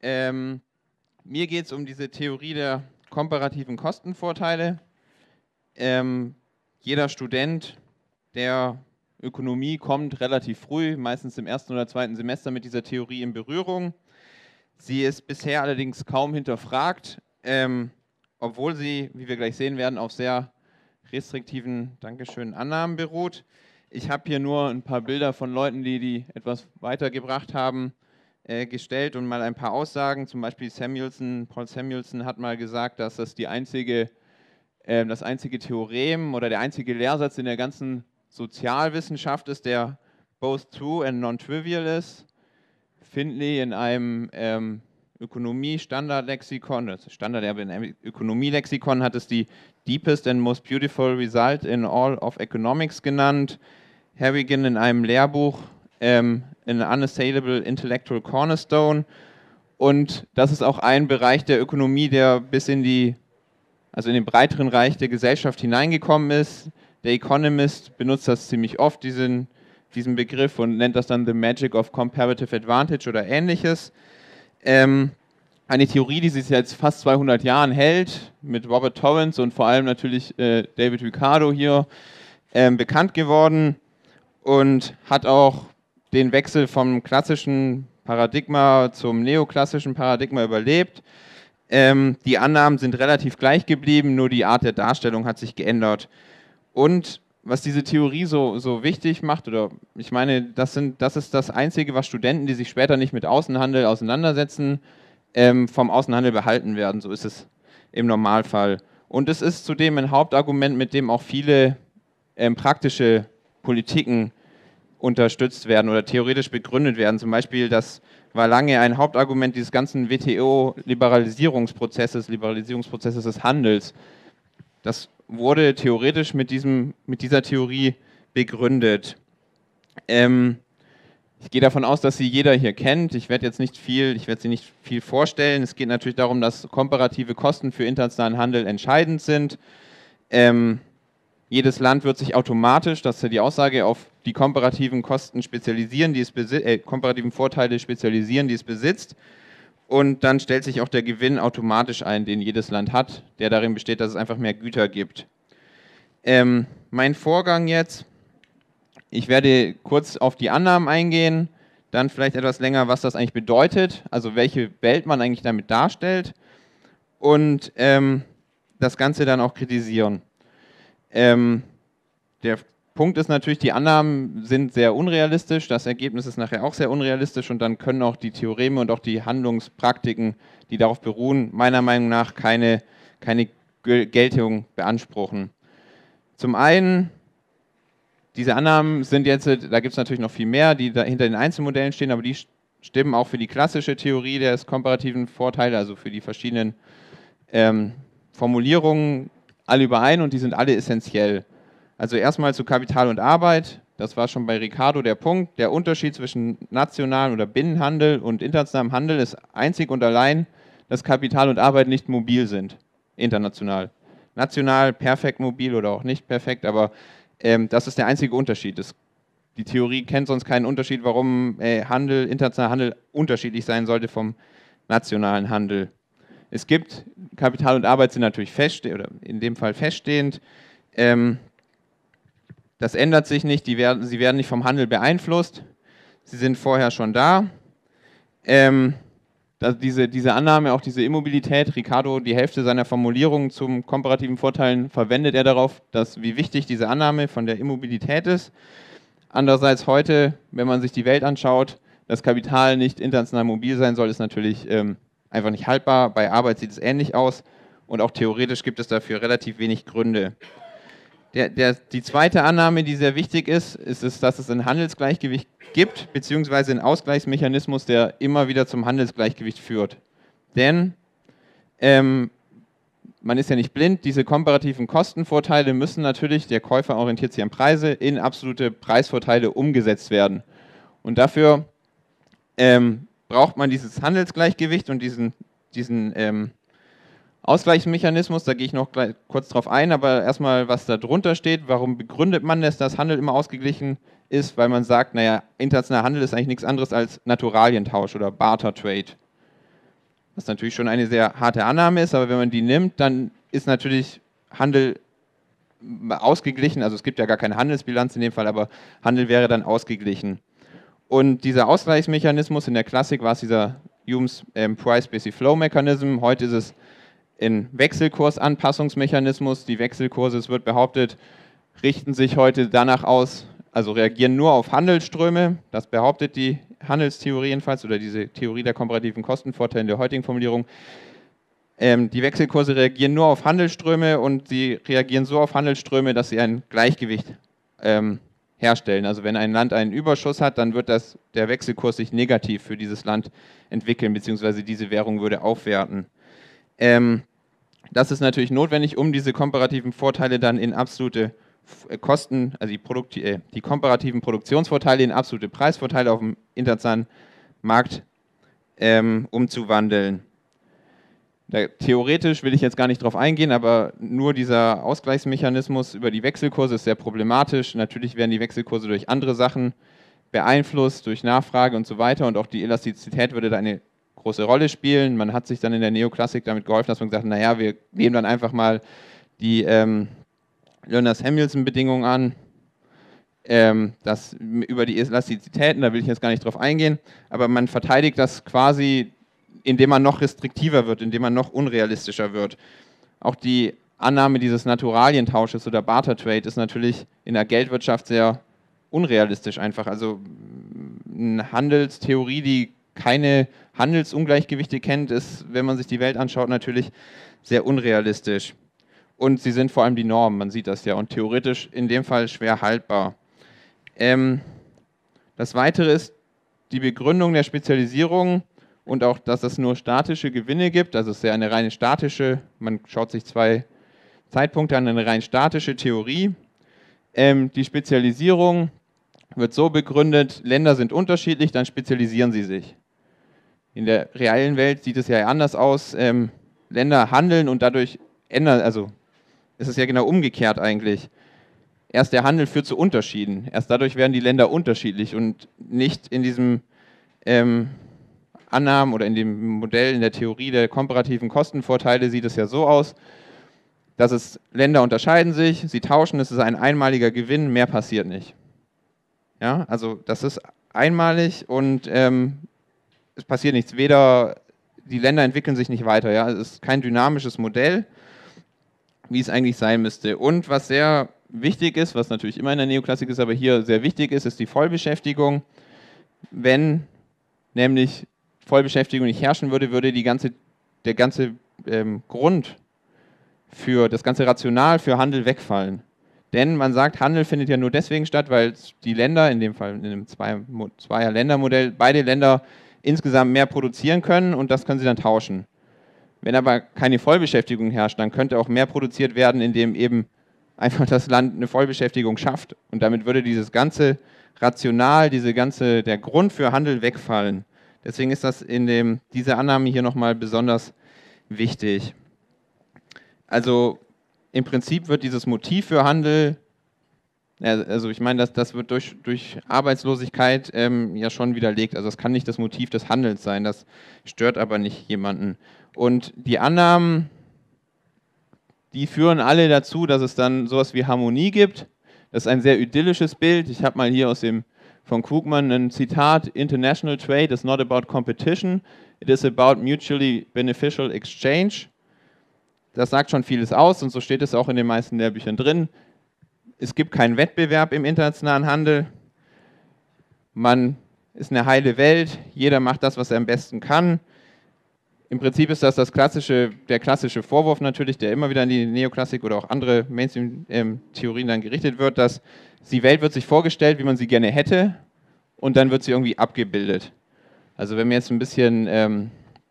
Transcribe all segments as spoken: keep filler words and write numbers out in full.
Ähm, mir geht es um diese Theorie der komparativen Kostenvorteile. Ähm, jeder Student der Ökonomie kommt relativ früh, meistens im ersten oder zweiten Semester, mit dieser Theorie in Berührung. Sie ist bisher allerdings kaum hinterfragt, ähm, obwohl sie, wie wir gleich sehen werden, auf sehr restriktiven, Dankeschön, Annahmen beruht. Ich habe hier nur ein paar Bilder von Leuten, die die etwas weitergebracht haben, äh, gestellt und mal ein paar Aussagen. Zum Beispiel Samuelson, Paul Samuelson hat mal gesagt, dass das die einzige, äh, das einzige Theorem oder der einzige Lehrsatz in der ganzen Sozialwissenschaft ist, der both true and non-trivial ist. Findlay in einem ähm, Ökonomie-Standardlexikon, das Standarderbe in einem Ökonomielexikon, hat es die deepest and most beautiful result in all of economics genannt. Harrigan in einem Lehrbuch ähm, an unassailable intellectual cornerstone. Und das ist auch ein Bereich der Ökonomie, der bis in die, also in den breiteren Bereich der Gesellschaft hineingekommen ist. Der Economist benutzt das ziemlich oft, diesen, diesen Begriff, und nennt das dann The Magic of Comparative Advantage oder ähnliches. Ähm, eine Theorie, die sich seit fast zweihundert Jahren hält, mit Robert Torrance und vor allem natürlich äh, David Ricardo hier ähm, bekannt geworden und hat auch den Wechsel vom klassischen Paradigma zum neoklassischen Paradigma überlebt. Ähm, die Annahmen sind relativ gleich geblieben, nur die Art der Darstellung hat sich geändert. Und was diese Theorie so, so wichtig macht, oder ich meine, das, sind, das ist das Einzige, was Studenten, die sich später nicht mit Außenhandel auseinandersetzen, ähm, vom Außenhandel behalten werden. So ist es im Normalfall. Und es ist zudem ein Hauptargument, mit dem auch viele ähm, praktische Politiken unterstützt werden oder theoretisch begründet werden. Zum Beispiel, das war lange ein Hauptargument dieses ganzen W T O-Liberalisierungsprozesses, Liberalisierungsprozesses des Handels. Das wurde theoretisch mit, diesem, mit dieser Theorie begründet. Ähm, ich gehe davon aus, dass sie jeder hier kennt. Ich werde jetzt nicht viel, ich werde sie nicht viel vorstellen. Es geht natürlich darum, dass komparative Kosten für internationalen Handel entscheidend sind. Ähm, jedes Land wird sich automatisch, das ist ja die Aussage, auf die komparativen Kosten spezialisieren, die es besi- äh, komparativen Vorteile spezialisieren, die es besitzt. Und dann stellt sich auch der Gewinn automatisch ein, den jedes Land hat, der darin besteht, dass es einfach mehr Güter gibt. Ähm, mein Vorgang jetzt, ich werde kurz auf die Annahmen eingehen, dann vielleicht etwas länger, was das eigentlich bedeutet, also welche Welt man eigentlich damit darstellt und ähm, das Ganze dann auch kritisieren. Ähm, der Punkt ist natürlich, die Annahmen sind sehr unrealistisch, das Ergebnis ist nachher auch sehr unrealistisch und dann können auch die Theoreme und auch die Handlungspraktiken, die darauf beruhen, meiner Meinung nach keine, keine Geltung beanspruchen. Zum einen, diese Annahmen sind jetzt, da gibt es natürlich noch viel mehr, die da hinter den Einzelmodellen stehen, aber die stimmen auch für die klassische Theorie des komparativen Vorteils, also für die verschiedenen ähm, Formulierungen, alle überein und die sind alle essentiell. Also erstmal zu Kapital und Arbeit, das war schon bei Ricardo der Punkt, der Unterschied zwischen nationalem oder Binnenhandel und internationalem Handel ist einzig und allein, dass Kapital und Arbeit nicht mobil sind, international. National perfekt mobil oder auch nicht perfekt, aber ähm, das ist der einzige Unterschied. Das, die Theorie kennt sonst keinen Unterschied, warum äh, Handel, internationaler Handel unterschiedlich sein sollte vom nationalen Handel. Es gibt, Kapital und Arbeit sind natürlich feststehend, oder in dem Fall feststehend, ähm, das ändert sich nicht, die werden, sie werden nicht vom Handel beeinflusst, sie sind vorher schon da. Ähm, also diese, diese Annahme, auch diese Immobilität, Ricardo, die Hälfte seiner Formulierungen zum komparativen Vorteilen verwendet er darauf, dass, wie wichtig diese Annahme von der Immobilität ist. Andererseits heute, wenn man sich die Welt anschaut, dass Kapital nicht international mobil sein soll, ist natürlich ähm, einfach nicht haltbar. Bei Arbeit sieht es ähnlich aus und auch theoretisch gibt es dafür relativ wenig Gründe. Der, der, die zweite Annahme, die sehr wichtig ist, ist, es, dass es ein Handelsgleichgewicht gibt, beziehungsweise einen Ausgleichsmechanismus, der immer wieder zum Handelsgleichgewicht führt. Denn ähm, man ist ja nicht blind, diese komparativen Kostenvorteile müssen natürlich, der Käufer orientiert sich an Preise, in absolute Preisvorteile umgesetzt werden. Und dafür ähm, braucht man dieses Handelsgleichgewicht und diesen, diesen ähm, Ausgleichsmechanismus, da gehe ich noch gleich kurz drauf ein, aber erstmal, was da drunter steht, warum begründet man es, dass Handel immer ausgeglichen ist, weil man sagt, naja, internationaler Handel ist eigentlich nichts anderes als Naturalientausch oder Barter Trade. was natürlich schon eine sehr harte Annahme ist, aber wenn man die nimmt, dann ist natürlich Handel ausgeglichen, also es gibt ja gar keine Handelsbilanz in dem Fall, aber Handel wäre dann ausgeglichen. Und dieser Ausgleichsmechanismus, in der Klassik war es dieser Hume's ähm, Price-Basic-Flow-Mechanism, heute ist es ein Wechselkursanpassungsmechanismus. Die Wechselkurse, es wird behauptet, richten sich heute danach aus, also reagieren nur auf Handelsströme, das behauptet die Handelstheorie jedenfalls, oder diese Theorie der komparativen Kostenvorteile in der heutigen Formulierung. Ähm, die Wechselkurse reagieren nur auf Handelsströme und sie reagieren so auf Handelsströme, dass sie ein Gleichgewicht ähm, herstellen. Also wenn ein Land einen Überschuss hat, dann wird das, der Wechselkurs sich negativ für dieses Land entwickeln, beziehungsweise diese Währung würde aufwerten. Ähm, das ist natürlich notwendig, um diese komparativen Vorteile dann in absolute Kosten, also die, Produkt, äh, die komparativen Produktionsvorteile in absolute Preisvorteile auf dem internationalen Markt ähm, umzuwandeln. Da, theoretisch will ich jetzt gar nicht drauf eingehen, aber nur dieser Ausgleichsmechanismus über die Wechselkurse ist sehr problematisch. Natürlich werden die Wechselkurse durch andere Sachen beeinflusst, durch Nachfrage und so weiter, und auch die Elastizität würde da eine große Rolle spielen. Man hat sich dann in der Neoklassik damit geholfen, dass man gesagt hat, naja, wir nehmen dann einfach mal die ähm, Lönners-Hamilton-Bedingungen an, ähm, das, über die Elastizitäten, da will ich jetzt gar nicht drauf eingehen, aber man verteidigt das quasi, indem man noch restriktiver wird, indem man noch unrealistischer wird. Auch die Annahme dieses Naturalientausches oder Barter-Trade ist natürlich in der Geldwirtschaft sehr unrealistisch einfach. Also eine Handelstheorie, die keine Handelsungleichgewichte kennt, ist, wenn man sich die Welt anschaut, natürlich sehr unrealistisch. Und sie sind vor allem die Normen, man sieht das ja, und theoretisch in dem Fall schwer haltbar. Ähm, das Weitere ist die Begründung der Spezialisierung und auch, dass es nur statische Gewinne gibt, also es ist ja eine reine statische, man schaut sich zwei Zeitpunkte an, eine rein statische Theorie. Ähm, die Spezialisierung wird so begründet, Länder sind unterschiedlich, dann spezialisieren sie sich. In der realen Welt sieht es ja anders aus, ähm, Länder handeln und dadurch ändern, also es ist ja genau umgekehrt eigentlich. Erst der Handel führt zu Unterschieden, erst dadurch werden die Länder unterschiedlich und nicht in diesem ähm, Annahmen oder in dem Modell, in der Theorie der komparativen Kostenvorteile sieht es ja so aus, dass es Länder unterscheiden sich, sie tauschen, es ist ein einmaliger Gewinn, mehr passiert nicht. Ja, also das ist einmalig und ähm, es passiert nichts, weder die Länder entwickeln sich nicht weiter, ja, es ist kein dynamisches Modell, wie es eigentlich sein müsste. Und was sehr wichtig ist, was natürlich immer in der Neoklassik ist, aber hier sehr wichtig ist, ist die Vollbeschäftigung. Wenn nämlich Vollbeschäftigung nicht herrschen würde, würde die ganze, der ganze ähm, Grund für das ganze Rational für Handel wegfallen. Denn man sagt, Handel findet ja nur deswegen statt, weil die Länder, in dem Fall in einem Zweier-Länder-Modell, beide Länder insgesamt mehr produzieren können und das können sie dann tauschen. Wenn aber keine Vollbeschäftigung herrscht, dann könnte auch mehr produziert werden, indem eben einfach das Land eine Vollbeschäftigung schafft. Und damit würde dieses ganze Rational, diese ganze, der Grund für Handel wegfallen. Deswegen ist das in dem, diese Annahme hier nochmal besonders wichtig. Also im Prinzip wird dieses Motiv für Handel, also ich meine, das, das wird durch, durch Arbeitslosigkeit ähm, ja schon widerlegt. Also es kann nicht das Motiv des Handels sein, das stört aber nicht jemanden. Und die Annahmen, die führen alle dazu, dass es dann sowas wie Harmonie gibt. Das ist ein sehr idyllisches Bild. Ich habe mal hier aus dem von Krugman ein Zitat: International trade is not about competition, it is about mutually beneficial exchange. Das sagt schon vieles aus und so steht es auch in den meisten Lehrbüchern drin. Es gibt keinen Wettbewerb im internationalen Handel. Man ist eine heile Welt, jeder macht das, was er am besten kann. Im Prinzip ist das, das klassische, der klassische Vorwurf natürlich, der immer wieder in die Neoklassik oder auch andere Mainstream-Theorien dann gerichtet wird, dass die Welt wird sich vorgestellt, wie man sie gerne hätte, und dann wird sie irgendwie abgebildet. Also wenn man jetzt ein bisschen ähm,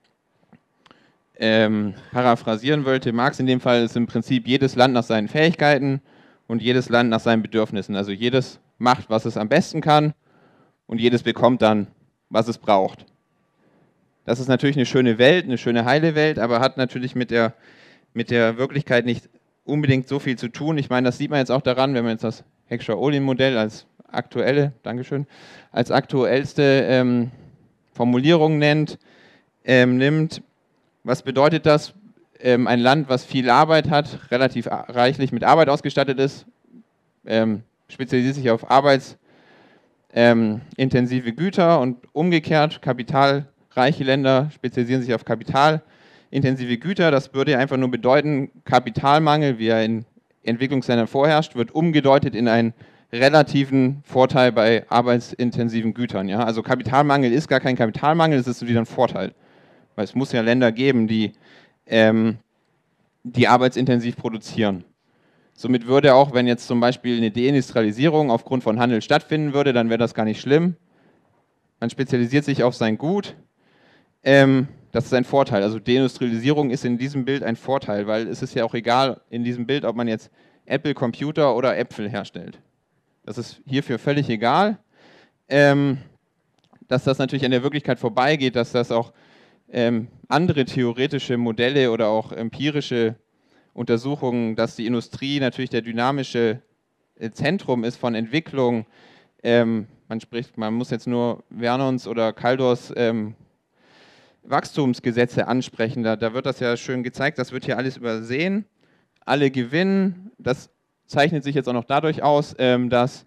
ähm, paraphrasieren wollte, Marx in dem Fall ist im Prinzip jedes Land nach seinen Fähigkeiten und jedes Land nach seinen Bedürfnissen. Also jedes macht, was es am besten kann, und jedes bekommt dann, was es braucht. Das ist natürlich eine schöne Welt, eine schöne heile Welt, aber hat natürlich mit der, mit der Wirklichkeit nicht unbedingt so viel zu tun. Ich meine, das sieht man jetzt auch daran, wenn man jetzt das Heckscher-Ohlin-Modell als aktuelle, Dankeschön, als aktuellste ähm, Formulierung nennt, ähm, nimmt. Was bedeutet das? Ähm, ein Land, was viel Arbeit hat, relativ reichlich mit Arbeit ausgestattet ist, ähm, spezialisiert sich auf arbeitsintensive ähm, Güter und umgekehrt, kapitalreiche Länder spezialisieren sich auf kapitalintensive Güter. Das würde einfach nur bedeuten, Kapitalmangel, wie er in Entwicklungsländern vorherrscht, wird umgedeutet in einen relativen Vorteil bei arbeitsintensiven Gütern. Ja? Also Kapitalmangel ist gar kein Kapitalmangel, es ist wieder ein Vorteil. Weil es muss ja Länder geben, die, ähm, die arbeitsintensiv produzieren. Somit würde auch, wenn jetzt zum Beispiel eine Deindustrialisierung aufgrund von Handel stattfinden würde, dann wäre das gar nicht schlimm. Man spezialisiert sich auf sein Gut. Ähm, das ist ein Vorteil. Also Deindustrialisierung ist in diesem Bild ein Vorteil, weil es ist ja auch egal in diesem Bild, ob man jetzt Apple Computer oder Äpfel herstellt. Das ist hierfür völlig egal. Ähm, dass das natürlich an der Wirklichkeit vorbeigeht, dass das auch ähm, andere theoretische Modelle oder auch empirische Untersuchungen, dass die Industrie natürlich der dynamische äh, Zentrum ist von Entwicklung. Ähm, man spricht, man muss jetzt nur Vernons oder Kaldors ähm, Wachstumsgesetze ansprechen. Da, da wird das ja schön gezeigt. Das wird hier alles übersehen. Alle gewinnen. Das zeichnet sich jetzt auch noch dadurch aus, ähm, dass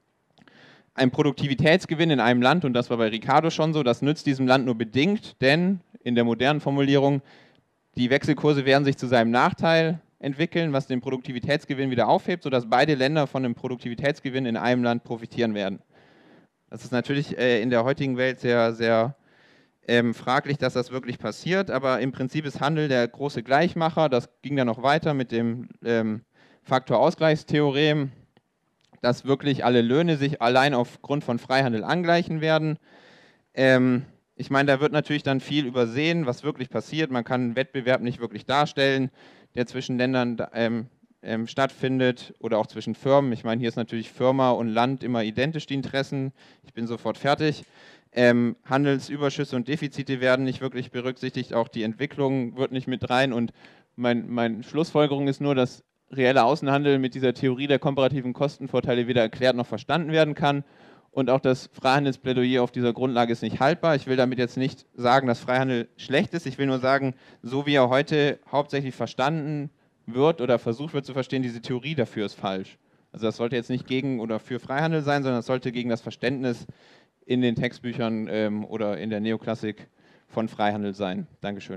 ein Produktivitätsgewinn in einem Land, und das war bei Ricardo schon so, das nützt diesem Land nur bedingt, denn in der modernen Formulierung, die Wechselkurse werden sich zu seinem Nachteil entwickeln, was den Produktivitätsgewinn wieder aufhebt, sodass beide Länder von dem Produktivitätsgewinn in einem Land profitieren werden. Das ist natürlich äh, in der heutigen Welt sehr, sehr ähm, fraglich, dass das wirklich passiert, aber im Prinzip ist Handel der große Gleichmacher. Das ging dann noch weiter mit dem ähm, Faktorausgleichstheorem, dass wirklich alle Löhne sich allein aufgrund von Freihandel angleichen werden. Ähm, ich meine, da wird natürlich dann viel übersehen, was wirklich passiert. Man kann einen Wettbewerb nicht wirklich darstellen, der zwischen Ländern ähm, ähm, stattfindet oder auch zwischen Firmen. Ich meine, hier ist natürlich Firma und Land immer identisch, die Interessen. Ich bin sofort fertig. Ähm, Handelsüberschüsse und Defizite werden nicht wirklich berücksichtigt, auch die Entwicklung wird nicht mit rein. Und mein, meine Schlussfolgerung ist nur, dass reeller Außenhandel mit dieser Theorie der komparativen Kostenvorteile weder erklärt noch verstanden werden kann. Und auch das Freihandelsplädoyer auf dieser Grundlage ist nicht haltbar. Ich will damit jetzt nicht sagen, dass Freihandel schlecht ist. Ich will nur sagen, so wie er heute hauptsächlich verstanden wird oder versucht wird zu verstehen, diese Theorie dafür ist falsch. Also das sollte jetzt nicht gegen oder für Freihandel sein, sondern es sollte gegen das Verständnis in den Textbüchern ähm, oder in der Neoklassik von Freihandel sein. Dankeschön.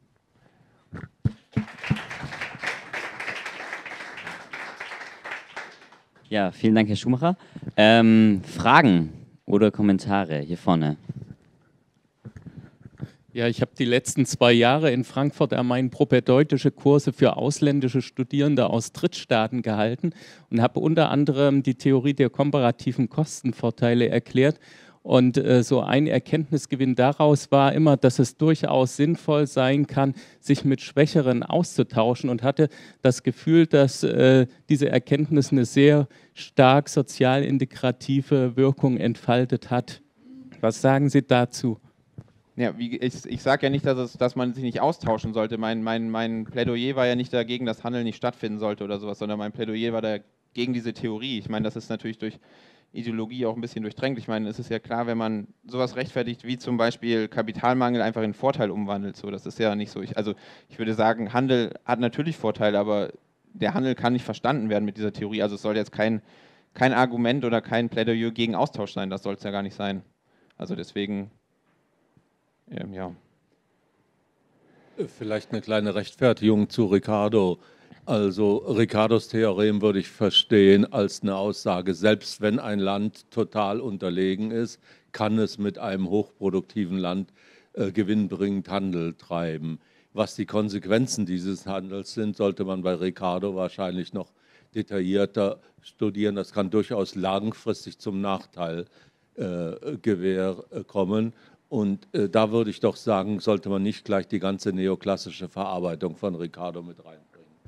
Ja, vielen Dank, Herr Schumacher. Ähm, Fragen oder Kommentare hier vorne? Ja, ich habe die letzten zwei Jahre in Frankfurt am Main propedeutische Kurse für ausländische Studierende aus Drittstaaten gehalten und habe unter anderem die Theorie der komparativen Kostenvorteile erklärt. Und äh, so ein Erkenntnisgewinn daraus war immer, dass es durchaus sinnvoll sein kann, sich mit Schwächeren auszutauschen, und hatte das Gefühl, dass äh, diese Erkenntnis eine sehr stark sozial integrative Wirkung entfaltet hat. Was sagen Sie dazu? Ja, wie, ich, ich sage ja nicht, dass, es, dass man sich nicht austauschen sollte. Mein, mein, mein Plädoyer war ja nicht dagegen, dass Handel nicht stattfinden sollte oder sowas, sondern mein Plädoyer war dagegen diese Theorie. Ich meine, das ist natürlich durch Ideologie auch ein bisschen durchdrängt. Ich meine, es ist ja klar, wenn man sowas rechtfertigt, wie zum Beispiel Kapitalmangel einfach in Vorteil umwandelt. So, das ist ja nicht so. Ich, also ich würde sagen, Handel hat natürlich Vorteile, aber der Handel kann nicht verstanden werden mit dieser Theorie. Also es soll jetzt kein, kein Argument oder kein Plädoyer gegen Austausch sein. Das soll es ja gar nicht sein. Also deswegen, ähm, ja. Vielleicht eine kleine Rechtfertigung zu Ricardo. Also Ricardos Theorem würde ich verstehen als eine Aussage, selbst wenn ein Land total unterlegen ist, kann es mit einem hochproduktiven Land äh, gewinnbringend Handel treiben. Was die Konsequenzen dieses Handels sind, sollte man bei Ricardo wahrscheinlich noch detaillierter studieren. Das kann durchaus langfristig zum Nachteil äh, gewähr äh, kommen. Und äh, da würde ich doch sagen, sollte man nicht gleich die ganze neoklassische Verarbeitung von Ricardo mit reinbringen.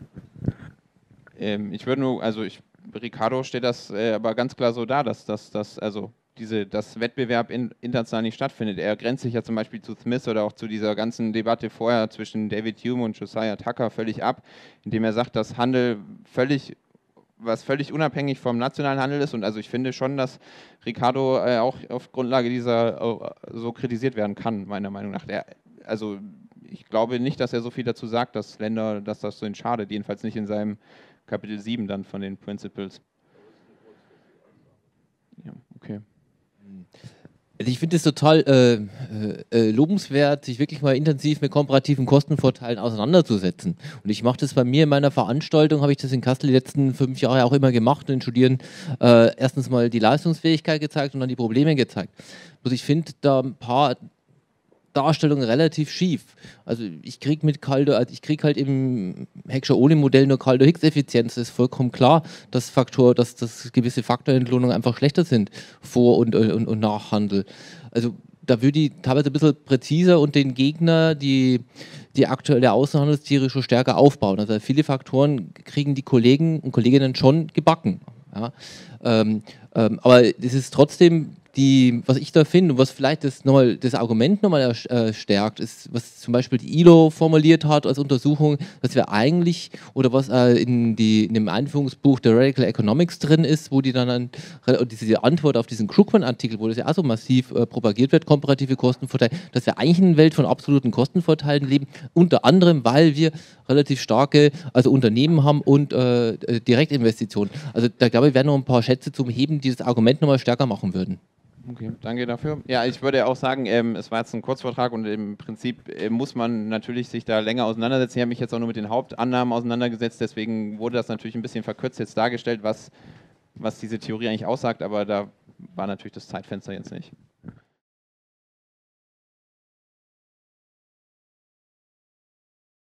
Ähm, ich würde nur, also ich, Ricardo steht das äh, aber ganz klar so dar, dass, dass, dass also diese, dass Wettbewerb in, international nicht stattfindet. Er grenzt sich ja zum Beispiel zu Smith oder auch zu dieser ganzen Debatte vorher zwischen David Hume und Josiah Tucker völlig ab, indem er sagt, dass Handel völlig, was völlig unabhängig vom nationalen Handel ist. Und also ich finde schon, dass Ricardo äh, auch auf Grundlage dieser äh, so kritisiert werden kann, meiner Meinung nach. Der, also ich glaube nicht, dass er so viel dazu sagt, dass Länder, dass das so ihnen schadet, jedenfalls nicht in seinem Kapitel sieben dann von den Principles. Ja, okay. Also ich finde es total äh, äh, lobenswert, sich wirklich mal intensiv mit komparativen Kostenvorteilen auseinanderzusetzen. Und ich mache das bei mir in meiner Veranstaltung, habe ich das in Kassel die letzten fünf Jahre auch immer gemacht, den Studierenden äh, erstens mal die Leistungsfähigkeit gezeigt und dann die Probleme gezeigt. Also ich finde da ein paar Darstellung relativ schief. Also ich kriege mit Caldo, also ich kriege halt im Heckscher-Ohlin-Modell nur Caldo-Higgs-Effizienz. Das ist vollkommen klar, dass Faktor, dass, dass gewisse Faktorentlohnungen einfach schlechter sind vor und, und, und nach Handel. Also da würde ich teilweise ein bisschen präziser und den Gegner die, die aktuelle Außenhandelstheorie schon stärker aufbauen. Also viele Faktoren kriegen die Kollegen und Kolleginnen schon gebacken. Ja. Ähm, ähm, aber das ist trotzdem die, was ich da finde und was vielleicht das, nochmal, das Argument nochmal äh, stärkt, ist, was zum Beispiel die I L O formuliert hat als Untersuchung, dass wir eigentlich, oder was äh, in, die, in dem Einführungsbuch der Radical Economics drin ist, wo die dann, an, diese Antwort auf diesen Krugman-Artikel, wo das ja auch so massiv äh, propagiert wird, komparative Kostenvorteile, dass wir eigentlich in einer Welt von absoluten Kostenvorteilen leben, unter anderem, weil wir relativ starke also Unternehmen haben und äh, Direktinvestitionen. Also da glaube ich, wären noch ein paar Schätze zum Heben, die das Argument nochmal stärker machen würden. Okay, danke dafür. Ja, ich würde auch sagen, ähm, es war jetzt ein Kurzvortrag und im Prinzip äh, muss man natürlich sich da länger auseinandersetzen. Ich habe mich jetzt auch nur mit den Hauptannahmen auseinandergesetzt, deswegen wurde das natürlich ein bisschen verkürzt jetzt dargestellt, was, was diese Theorie eigentlich aussagt, aber da war natürlich das Zeitfenster jetzt nicht.